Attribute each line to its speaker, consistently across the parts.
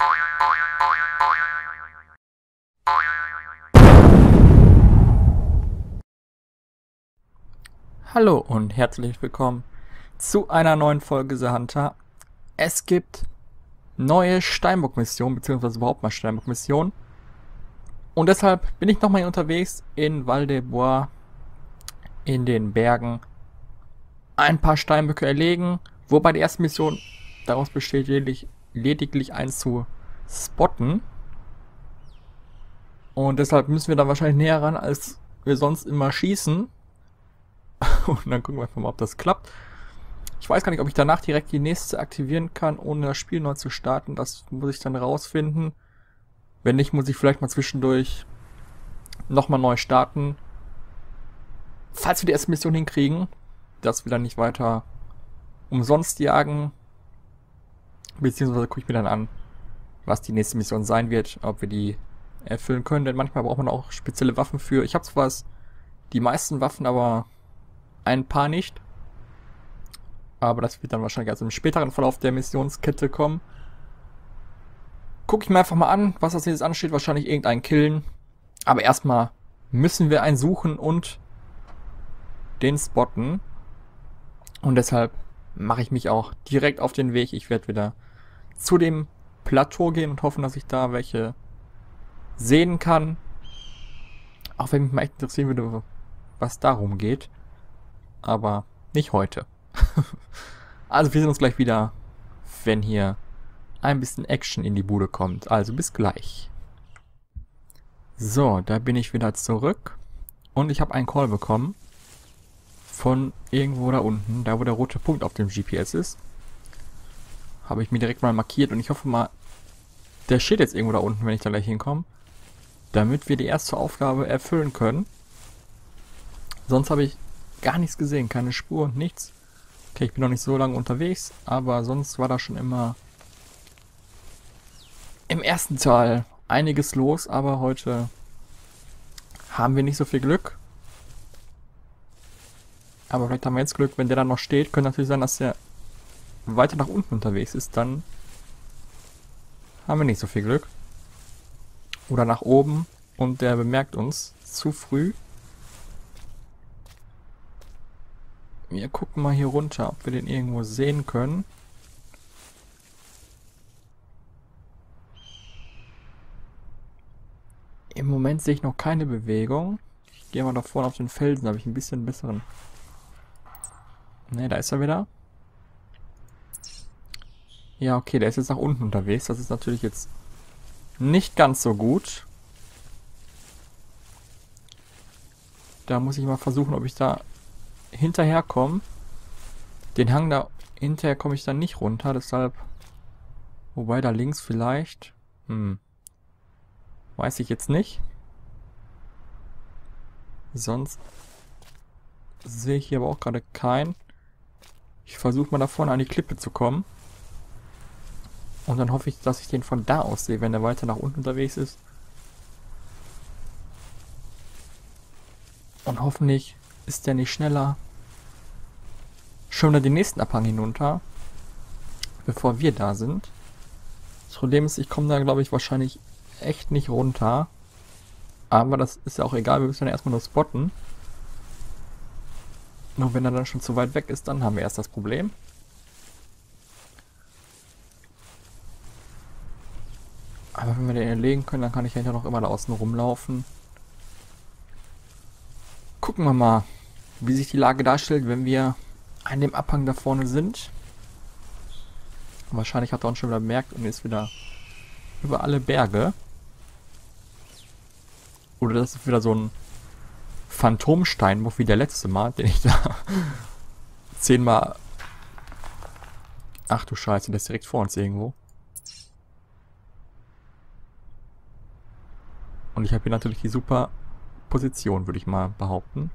Speaker 1: Hallo und herzlich willkommen zu einer neuen Folge The Hunter. Es gibt neue Steinbock-Missionen, beziehungsweise überhaupt mal Steinbock-Missionen. Und deshalb bin ich nochmal hier unterwegs in Val des Bois, in den Bergen, ein paar Steinböcke erlegen, wobei die erste Mission daraus besteht, lediglich einen zu spotten. Und deshalb müssen wir da wahrscheinlich näher ran, als wir sonst immer schießen. Und dann gucken wir einfach mal, ob das klappt. Ich weiß gar nicht, ob ich danach direkt die nächste aktivieren kann, ohne das Spiel neu zu starten. Das muss ich dann rausfinden. Wenn nicht, muss ich vielleicht mal zwischendurch nochmal neu starten. Falls wir die erste Mission hinkriegen, dass wir dann nicht weiter umsonst jagen. Beziehungsweise gucke ich mir dann an, was die nächste Mission sein wird, ob wir die erfüllen können. Denn manchmal braucht man auch spezielle Waffen für. Ich habe zwar die meisten Waffen, aber ein paar nicht. Aber das wird dann wahrscheinlich also im späteren Verlauf der Missionskette kommen. Gucke ich mir einfach mal an, was als nächstes ansteht. Wahrscheinlich irgendein Killen. Aber erstmal müssen wir einen suchen und den spotten. Und deshalb mache ich mich auch direkt auf den Weg. Ich werde wieder zu dem Plateau gehen und hoffen, dass ich da welche sehen kann. Auch wenn mich mal echt interessieren würde, was darum geht. Aber nicht heute. Also wir sehen uns gleich wieder, wenn hier ein bisschen Action in die Bude kommt. Also bis gleich. So, da bin ich wieder zurück. Und ich habe einen Call bekommen. Von irgendwo da unten, da wo der rote Punkt auf dem GPS ist. Habe ich mir direkt mal markiert. Und ich hoffe mal, der steht jetzt irgendwo da unten, wenn ich da gleich hinkomme. Damit wir die erste Aufgabe erfüllen können. Sonst habe ich gar nichts gesehen, keine Spur und nichts. Okay, ich bin noch nicht so lange unterwegs, aber sonst war da schon immer im ersten Teil einiges los, aber heute haben wir nicht so viel Glück. Aber vielleicht haben wir jetzt Glück, wenn der dann noch steht. Könnte natürlich sein, dass der weiter nach unten unterwegs ist, dann haben wir nicht so viel Glück. Oder nach oben und der bemerkt uns zu früh. Wir gucken mal hier runter, ob wir den irgendwo sehen können. Im Moment sehe ich noch keine Bewegung. Ich gehe mal da vorne auf den Felsen, da habe ich ein bisschen besseren. Ne, da ist er wieder. Ja, okay, der ist jetzt nach unten unterwegs. Das ist natürlich jetzt nicht ganz so gut. Da muss ich mal versuchen, ob ich da hinterherkommen. Den Hang da hinterher komme ich dann nicht runter, deshalb. Wobei da links vielleicht. Weiß ich jetzt nicht. Sonst sehe ich hier aber auch gerade keinen. Ich versuche mal da vorne an die Klippe zu kommen. Und dann hoffe ich, dass ich den von da aus sehe, wenn er weiter nach unten unterwegs ist. Und hoffentlich ist der nicht schneller. Schon wieder den nächsten Abhang hinunter. Bevor wir da sind. Das Problem ist, ich komme da, glaube ich, wahrscheinlich echt nicht runter. Aber das ist ja auch egal, wir müssen ja erstmal nur spotten. Nur wenn er dann schon zu weit weg ist, dann haben wir erst das Problem. Aber wenn wir den erlegen können, dann kann ich ja hinterher noch immer da außen rumlaufen. Gucken wir mal, wie sich die Lage darstellt, wenn wir an dem Abhang da vorne sind. Wahrscheinlich hat er uns schon wieder bemerkt und ist wieder über alle Berge. Oder das ist wieder so ein Phantomsteinbruch wie der letzte Mal, den ich da 10-mal... Ach du Scheiße, der ist direkt vor uns irgendwo. Und ich habe hier natürlich die super Position, würde ich mal behaupten.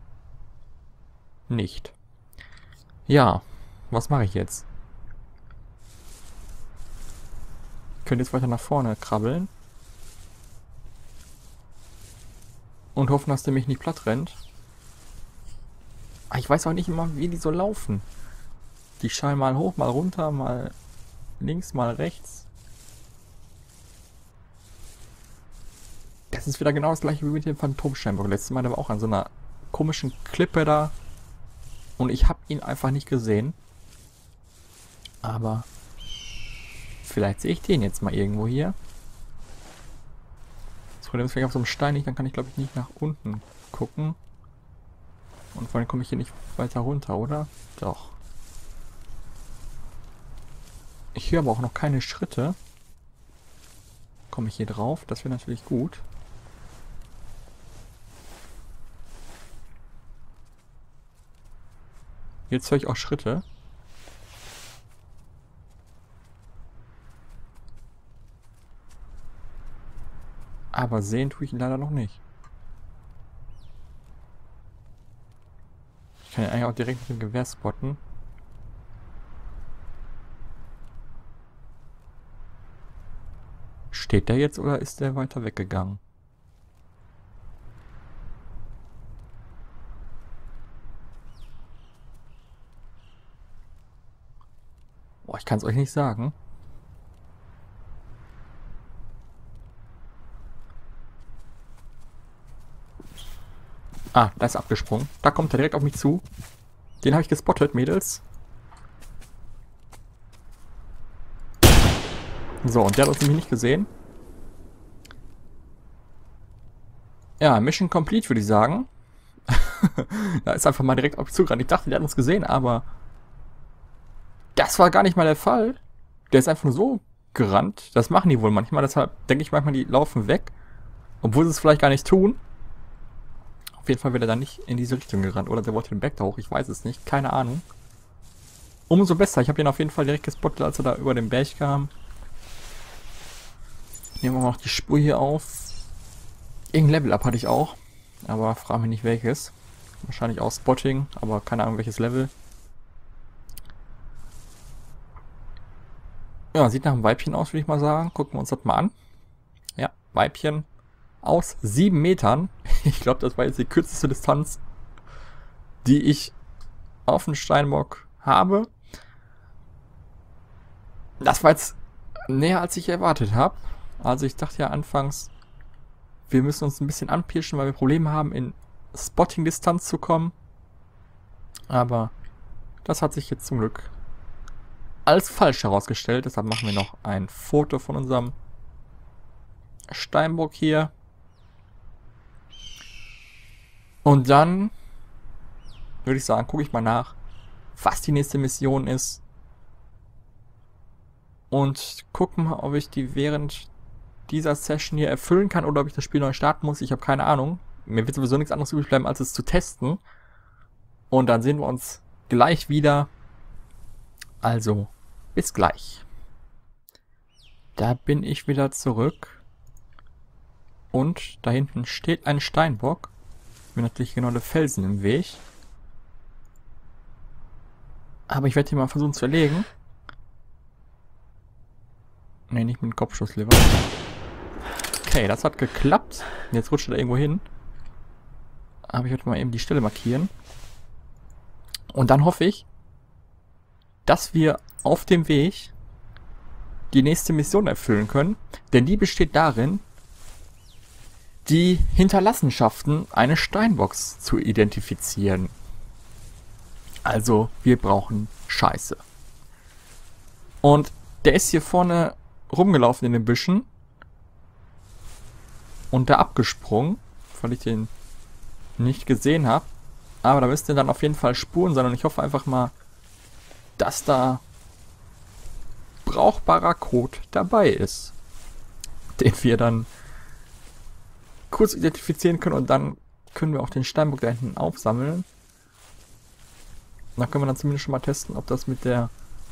Speaker 1: Nicht. Ja, was mache ich jetzt? Ich könnte jetzt weiter nach vorne krabbeln. Und hoffen, dass der mich nicht platt rennt. Aber ich weiß auch nicht immer, wie die so laufen. Die schallen mal hoch, mal runter, mal links, mal rechts. Es ist wieder genau das gleiche wie mit dem Phantomsteinbock. Letztes Mal, der war auch an so einer komischen Klippe da. Und ich habe ihn einfach nicht gesehen. Aber vielleicht sehe ich den jetzt mal irgendwo hier. Das Problem ist, wenn ich auf so einem Stein liege, dann kann ich glaube ich nicht nach unten gucken. Und vor allem komme ich hier nicht weiter runter, oder? Doch. Ich höre aber auch noch keine Schritte. Komme ich hier drauf? Das wäre natürlich gut. Jetzt höre ich auch Schritte. Aber sehen tue ich ihn leider noch nicht. Ich kann ihn eigentlich auch direkt mit dem Gewehr spotten. Steht der jetzt oder ist der weiter weggegangen? Boah, ich kann es euch nicht sagen. Ah, da ist abgesprungen. Da kommt er direkt auf mich zu. Den habe ich gespottet, Mädels. So, und der hat uns nämlich nicht gesehen. Ja, Mission complete, würde ich sagen. Da ist einfach mal direkt auf mich zugerannt. Ich dachte, der hat uns gesehen, aber das war gar nicht mal der Fall. Der ist einfach nur so gerannt. Das machen die wohl manchmal. Deshalb denke ich manchmal, die laufen weg. Obwohl sie es vielleicht gar nicht tun. Auf jeden Fall wird er dann nicht in diese Richtung gerannt. Oder der wollte den Berg da hoch. Ich weiß es nicht. Keine Ahnung. Umso besser. Ich habe ihn auf jeden Fall direkt gespottet, als er da über den Berg kam. Nehmen wir mal noch die Spur hier auf. Irgendein Level-Up hatte ich auch. Aber frage mich nicht welches. Wahrscheinlich auch Spotting. Aber keine Ahnung welches Level. Ja, sieht nach einem Weibchen aus, würde ich mal sagen. Gucken wir uns das mal an. Ja, Weibchen. Aus 7 Metern. Ich glaube, das war jetzt die kürzeste Distanz, die ich auf den Steinbock habe. Das war jetzt näher, als ich erwartet habe. Also ich dachte ja anfangs, wir müssen uns ein bisschen anpirschen, weil wir Probleme haben, in Spotting-Distanz zu kommen. Aber das hat sich jetzt zum Glück als falsch herausgestellt. Deshalb machen wir noch ein Foto von unserem Steinbock hier. Und dann würde ich sagen, gucke ich mal nach, was die nächste Mission ist. Und gucke mal, ob ich die während dieser Session hier erfüllen kann oder ob ich das Spiel neu starten muss. Ich habe keine Ahnung. Mir wird sowieso nichts anderes übrig bleiben, als es zu testen. Und dann sehen wir uns gleich wieder. Also, bis gleich. Da bin ich wieder zurück. Und da hinten steht ein Steinbock. Mir natürlich genau der Felsen im Weg. Aber ich werde hier mal versuchen zu erlegen. Ne, nicht mit dem Kopfschusslever. Okay, das hat geklappt. Jetzt rutscht er irgendwo hin. Aber ich werde mal eben die Stelle markieren. Und dann hoffe ich, dass wir auf dem Weg die nächste Mission erfüllen können. Denn die besteht darin, die Hinterlassenschaften eines Steinbocks zu identifizieren. Also, wir brauchen Scheiße. Und der ist hier vorne rumgelaufen in den Büschen. Und da abgesprungen, weil ich den nicht gesehen habe. Aber da müssten dann auf jeden Fall Spuren sein. Und ich hoffe einfach mal, dass da brauchbarer Code dabei ist. Den wir dann kurz identifizieren können und dann können wir auch den Steinbock da hinten aufsammeln. Da können wir dann zumindest schon mal testen, ob das mit der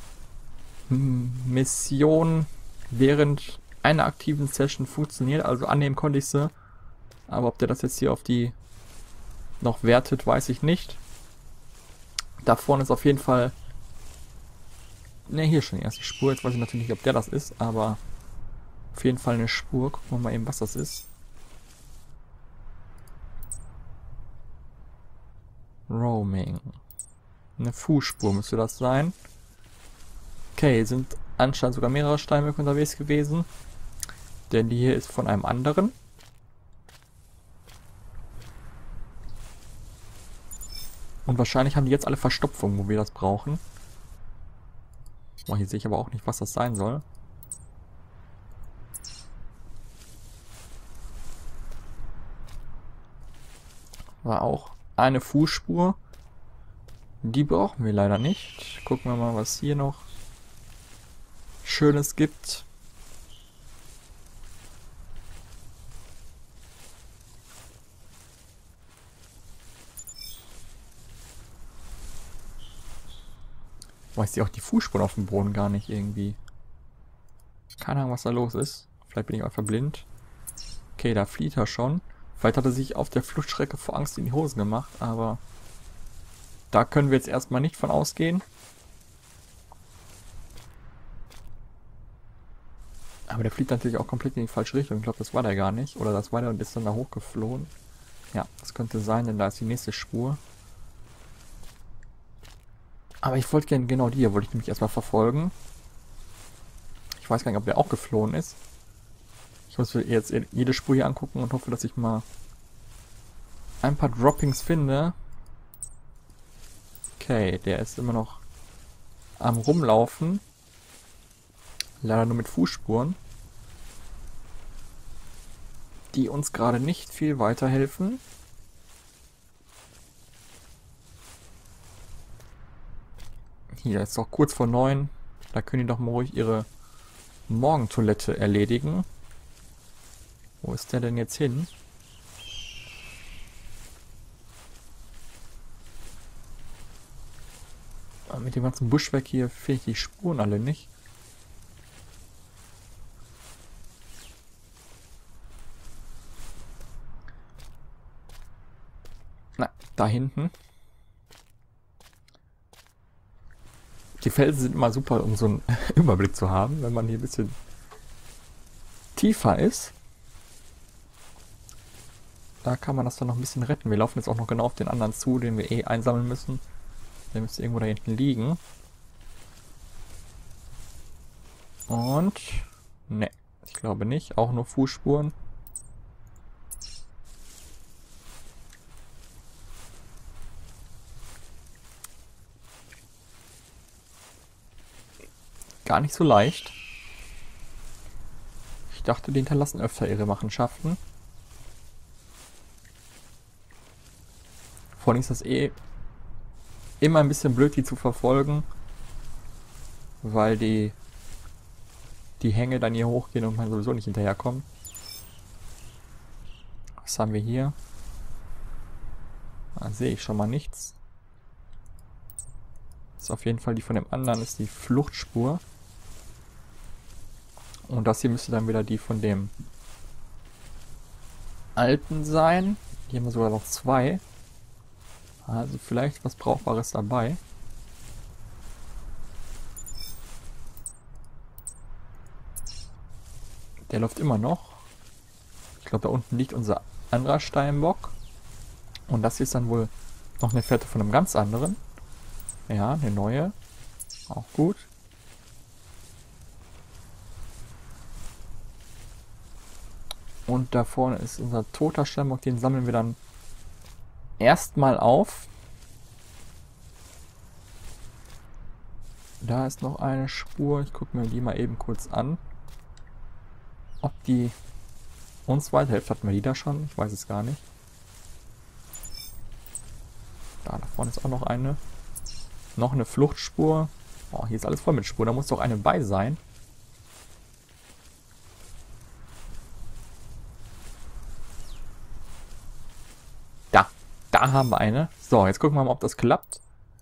Speaker 1: Mission während einer aktiven Session funktioniert. Also annehmen konnte ich sie. Aber ob der das jetzt hier auf die noch wertet, weiß ich nicht. Da vorne ist auf jeden Fall... Ne, hier schon die erste Spur. Jetzt weiß ich natürlich nicht, ob der das ist, aber auf jeden Fall eine Spur. Gucken wir mal eben, was das ist. Roaming. Eine Fußspur müsste das sein. Okay, sind anscheinend sogar mehrere Steinböcke unterwegs gewesen. Denn die hier ist von einem anderen. Und wahrscheinlich haben die jetzt alle Verstopfung, wo wir das brauchen. Boah, hier sehe ich aber auch nicht, was das sein soll. War auch eine Fußspur. Die brauchen wir leider nicht. Gucken wir mal, was hier noch Schönes gibt. Boah, ich sehe auch die Fußspuren auf dem Boden gar nicht irgendwie. Keine Ahnung, was da los ist. Vielleicht bin ich einfach blind. Okay, da flieht er schon. Vielleicht hat er sich auf der Fluchtstrecke vor Angst in die Hosen gemacht, aber da können wir jetzt erstmal nicht von ausgehen. Aber der fliegt natürlich auch komplett in die falsche Richtung. Ich glaube, das war der gar nicht. Oder das war der und ist dann da hochgeflogen. Ja, das könnte sein, denn da ist die nächste Spur. Aber ich wollte gerne genau die hier, wollte ich nämlich erstmal verfolgen. Ich weiß gar nicht, ob der auch geflohen ist. Ich muss mir jetzt jede Spur hier angucken und hoffe, dass ich mal ein paar Droppings finde. Okay, der ist immer noch am Rumlaufen. Leider nur mit Fußspuren, die uns gerade nicht viel weiterhelfen. Hier ist doch kurz vor 9. Da können die doch mal ruhig ihre Morgentoilette erledigen. Wo ist der denn jetzt hin? Mit dem ganzen Buschwerk hier finde ich die Spuren alle nicht. Na, da hinten. Die Felsen sind immer super, um so einen Überblick zu haben, wenn man hier ein bisschen tiefer ist. Da kann man das dann noch ein bisschen retten. Wir laufen jetzt auch noch genau auf den anderen zu, den wir eh einsammeln müssen. Der müsste irgendwo da hinten liegen. Und... ne, ich glaube nicht. Auch nur Fußspuren. Gar nicht so leicht. Ich dachte, die hinterlassen öfter ihre Machenschaften. Vor allem ist das eh immer ein bisschen blöd, die zu verfolgen, weil die Hänge dann hier hochgehen und man sowieso nicht hinterherkommt. Was haben wir hier? Da sehe ich schon mal nichts. Das ist auf jeden Fall die von dem anderen, ist die Fluchtspur. Und das hier müsste dann wieder die von dem alten sein. Hier haben wir sogar noch 2. Also vielleicht was Brauchbares dabei. Der läuft immer noch. Ich glaube, da unten liegt unser anderer Steinbock. Und das hier ist dann wohl noch eine Fährte von einem ganz anderen. Ja, eine neue. Auch gut. Und da vorne ist unser toter Steinbock. Den sammeln wir dann erstmal auf. Da ist noch eine Spur. Ich gucke mir die mal eben kurz an. Ob die uns weiterhilft. Hatten wir die da schon? Ich weiß es gar nicht. Da vorne ist auch noch eine. Noch eine Fluchtspur. Oh, hier ist alles voll mit Spuren. Da muss doch eine bei sein. Da haben wir eine. So, jetzt gucken wir mal, ob das klappt.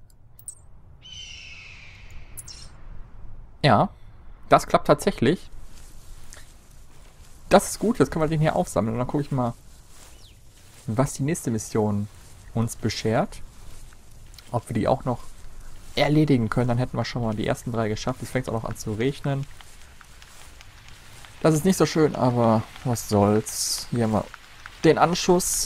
Speaker 1: Ja, das klappt tatsächlich. Das ist gut, jetzt können wir den hier aufsammeln. Und dann gucke ich mal, was die nächste Mission uns beschert. Ob wir die auch noch erledigen können. Dann hätten wir schon mal die ersten 3 geschafft. Es fängt auch noch an zu regnen. Das ist nicht so schön, aber was soll's. Hier haben wir den Anschuss.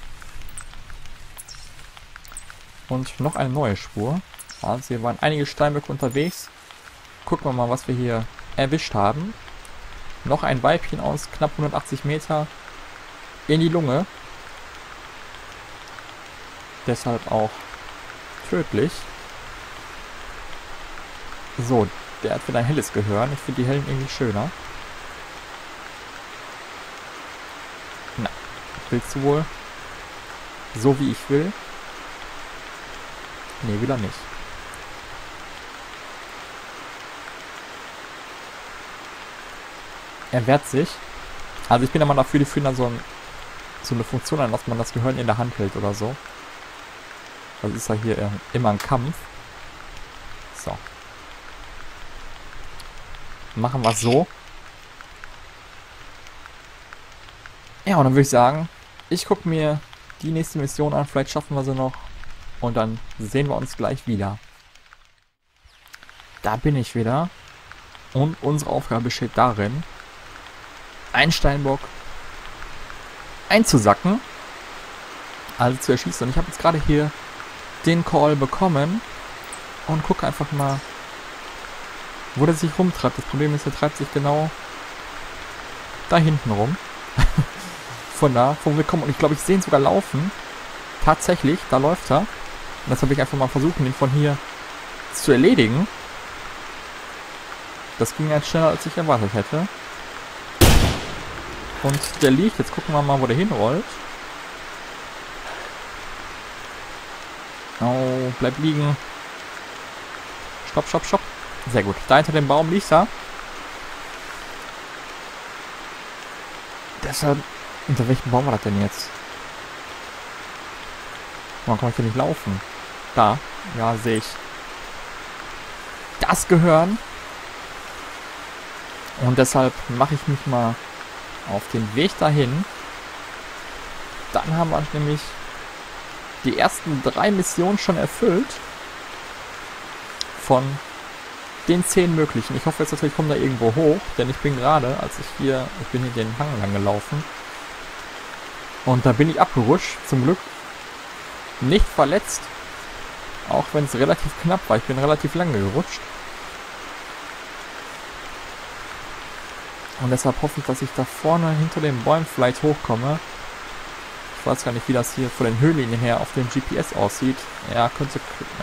Speaker 1: Und noch eine neue Spur. Also hier waren einige Steinböcke unterwegs. Gucken wir mal, was wir hier erwischt haben. Noch ein Weibchen aus knapp 180 Meter in die Lunge. Deshalb auch tödlich. So, der hat wieder ein helles Gehirn. Ich finde die hellen irgendwie schöner. Na, willst du wohl? So wie ich will? Nee, will er nicht. Er wehrt sich. Also ich bin ja mal dafür, die führen da so eine Funktion an, dass man das Gehirn in der Hand hält oder so. Das ist ja hier immer ein Kampf. So. Machen wir es so. Ja, und dann würde ich sagen, ich gucke mir die nächste Mission an. Vielleicht schaffen wir sie noch. Und dann sehen wir uns gleich wieder. Da bin ich wieder. Und unsere Aufgabe besteht darin, einen Steinbock einzusacken. Also zu erschießen. Und ich habe jetzt gerade hier den Call bekommen. Und gucke einfach mal, wo der sich rumtreibt. Das Problem ist, er treibt sich genau da hinten rum. Von da, wo wir kommen. Und ich glaube, ich sehe ihn sogar laufen. Tatsächlich, da läuft er. Und deshalb will ich einfach mal versuchen, ihn von hier zu erledigen. Das ging jetzt schneller, als ich erwartet hätte. Und der liegt. Jetzt gucken wir mal, wo der hinrollt. Oh, bleib liegen. Stopp, stopp, stopp. Sehr gut. Da hinter dem Baum liegt er. Deshalb... Unter welchem Baum war das denn jetzt? Warum kann ich hier nicht laufen? Da. Ja, sehe ich. Das Gehirn. Und deshalb mache ich mich mal auf den Weg dahin. Dann haben wir nämlich die ersten 3 Missionen schon erfüllt. Von den 10 möglichen. Ich hoffe jetzt natürlich, ich komme da irgendwo hoch. Denn ich bin gerade, ich bin hier den Hang lang gelaufen. Und da bin ich abgerutscht. Zum Glück nicht verletzt. Auch wenn es relativ knapp war. Ich bin relativ lange gerutscht. Und deshalb hoffe ich, dass ich da vorne hinter den Bäumen vielleicht hochkomme. Ich weiß gar nicht, wie das hier von den Höhenlinien her auf dem GPS aussieht. Ja, könnte...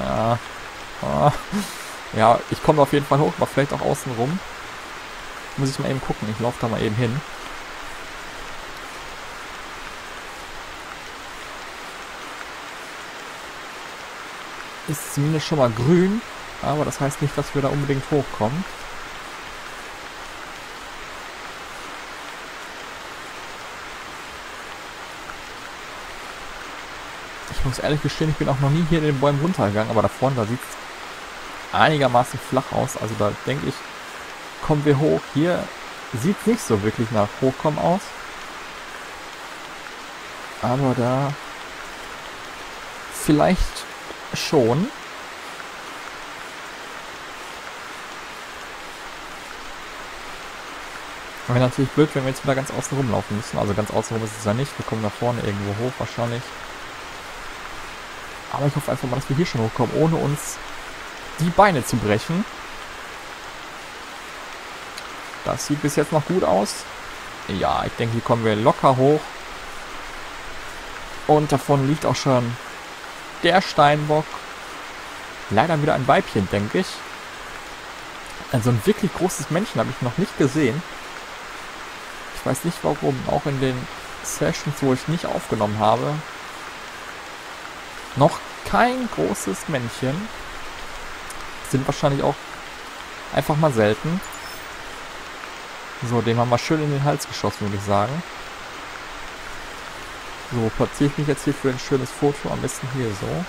Speaker 1: Ja, ich komme auf jeden Fall hoch, aber vielleicht auch außen rum. Muss ich mal eben gucken. Ich laufe da mal eben hin. Ist zumindest schon mal grün, aber das heißt nicht, dass wir da unbedingt hochkommen. Ich muss ehrlich gestehen, ich bin auch noch nie hier in den Bäumen runtergegangen, aber da vorne, da sieht es einigermaßen flach aus. Also da denke ich, kommen wir hoch. Hier sieht es nicht so wirklich nach Hochkommen aus. Aber da vielleicht schon. Wäre natürlich blöd, wenn wir jetzt wieder ganz außen rumlaufen müssen. Also ganz außen rum ist es ja nicht. Wir kommen da vorne irgendwo hoch wahrscheinlich. Aber ich hoffe einfach mal, dass wir hier schon hochkommen, ohne uns die Beine zu brechen. Das sieht bis jetzt noch gut aus. Ja, ich denke, hier kommen wir locker hoch. Und davon liegt auch schon der Steinbock. Leider wieder ein Weibchen, denke ich. Also ein wirklich großes Männchen habe ich noch nicht gesehen. Ich weiß nicht warum. Auch in den Sessions, wo ich nicht aufgenommen habe. Noch kein großes Männchen. Sind wahrscheinlich auch einfach mal selten. So, dem haben wir schön in den Hals geschossen, würde ich sagen. So, platziere ich mich jetzt hier für ein schönes Foto. Am besten hier so.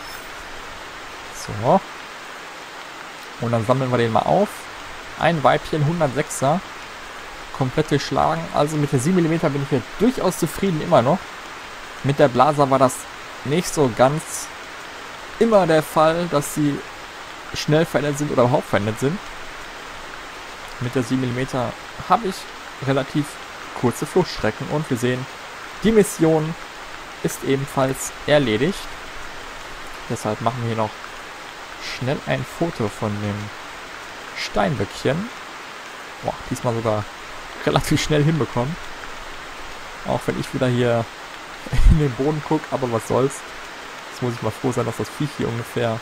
Speaker 1: So. Und dann sammeln wir den mal auf. Ein Weibchen, 106er. Komplett durchschlagen. Also mit der 7 mm bin ich hier durchaus zufrieden immer noch. Mit der Blaser war das nicht so ganz immer der Fall, dass sie schnell verändert sind oder überhaupt verändert sind. Mit der 7 mm habe ich relativ kurze Fluchtstrecken und wir sehen, die Mission ist ebenfalls erledigt. Deshalb machen wir hier noch schnell ein Foto von dem Steinböckchen. Boah, diesmal sogar relativ schnell hinbekommen. Auch wenn ich wieder hier in den Boden gucke, aber was soll's. Jetzt muss ich mal froh sein, dass das Viech hier ungefähr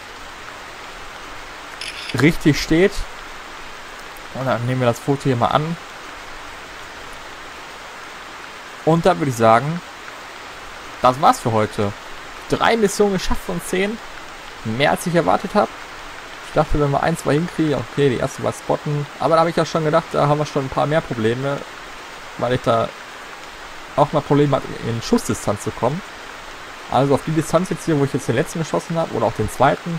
Speaker 1: richtig steht. Und dann nehmen wir das Foto hier mal an. Und dann würde ich sagen, das war's für heute. 3 Missionen geschafft von 10. Mehr als ich erwartet habe. Ich dachte, wenn wir 1, 2 hinkriegen, okay, die erste war spotten. Aber da habe ich ja schon gedacht, da haben wir schon ein paar mehr Probleme. Weil ich da auch mal Probleme hatte, in Schussdistanz zu kommen. Also auf die Distanz jetzt hier, wo ich jetzt den letzten geschossen habe, oder auch den zweiten.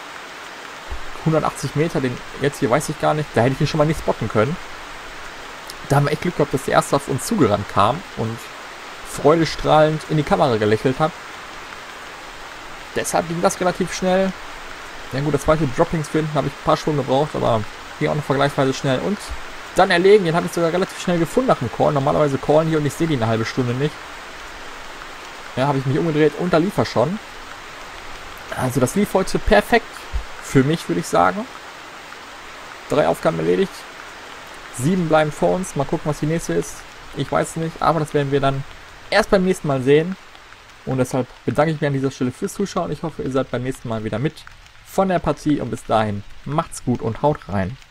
Speaker 1: 180 Meter, den jetzt hier weiß ich gar nicht. Da hätte ich ihn schon mal nicht spotten können. Da haben wir echt Glück gehabt, dass der erste auf uns zugerannt kam und freudestrahlend in die Kamera gelächelt hat. Deshalb ging das relativ schnell. Ja gut, das zweite Droppings finden habe ich ein paar Stunden gebraucht, aber hier auch noch vergleichsweise schnell. Und dann erlegen, den habe ich sogar relativ schnell gefunden nach dem Call. Normalerweise callen hier und ich sehe die eine halbe Stunde nicht. Ja, habe ich mich umgedreht und da lief er schon. Also das lief heute perfekt. Für mich würde ich sagen. 3 Aufgaben erledigt. 7 bleiben vor uns. Mal gucken, was die nächste ist. Ich weiß es nicht, aber das werden wir dann erst beim nächsten Mal sehen. Und deshalb bedanke ich mich an dieser Stelle fürs Zuschauen. Ich hoffe, ihr seid beim nächsten Mal wieder mit von der Partie. Und bis dahin, macht's gut und haut rein.